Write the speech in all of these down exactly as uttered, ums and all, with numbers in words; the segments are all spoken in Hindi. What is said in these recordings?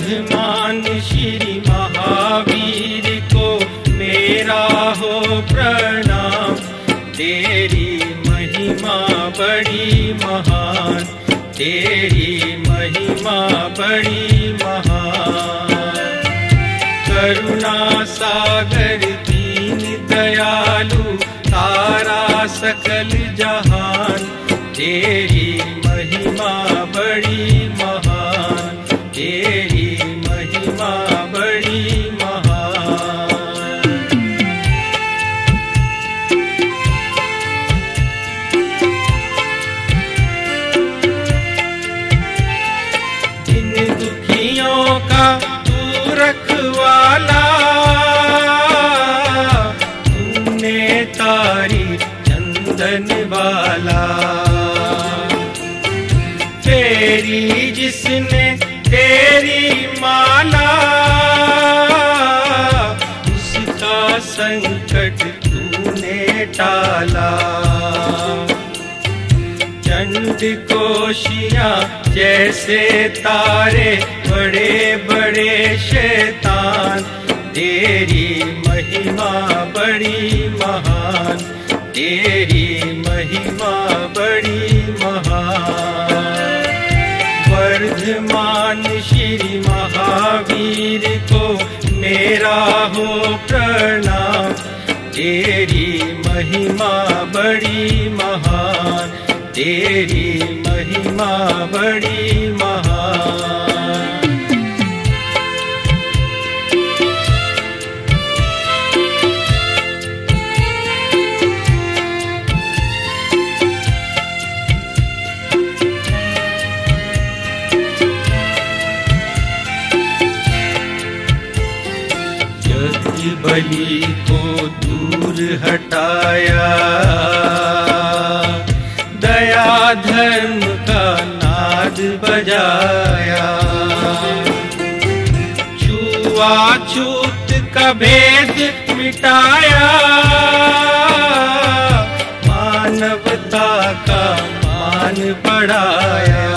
वर्धमान श्री महावीर को मेरा हो प्रणाम। तेरी महिमा बड़ी महान, तेरी महिमा बड़ी महान। करुणा सागर दीन दयालु तारा सकल जहान। तेरी महिमा बड़ी महान, तेरी महिमा बड़ी महान। जिन दुखियों का तू रखवाला, तूने तारी चंदन वाला। तेरी जिसने तेरी माला, उसका संकट तूने टाला। चंड कोशियां जैसे तारे बड़े बड़े शैतान। तेरी महिमा बड़ी महान, तेरी महिमा बड़ी महान। वर्धमान श्री महावीर को मेरा हो प्रणाम। तेरी महिमा बड़ी महान, तेरी महिमा बड़ी महान। बलि को दूर हटाया, दया धर्म का नाद बजाया। छुआछूत का भेद मिटाया, मानवता का मान बढ़ाया।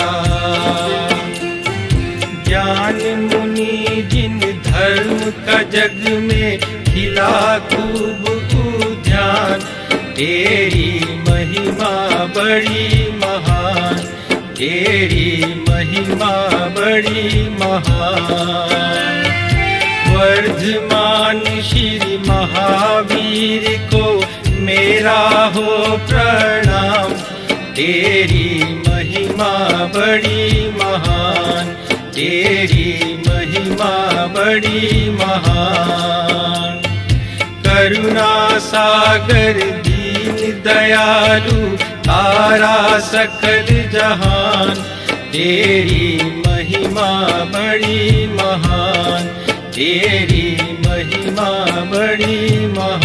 ज्ञान मुनि जिन धर्म का जग में खिला खूब उद्यान। तेरी महिमा बड़ी महान, तेरी महिमा बड़ी महान। वर्धमान श्री महावीर को मेरा हो प्रणाम। तेरी महिमा बड़ी महान, तेरी महिमा बड़ी महान। करुणा सागर दीन दयालु तारा सकल जहान। तेरी महिमा बड़ी महान, तेरी महिमा बड़ी महान।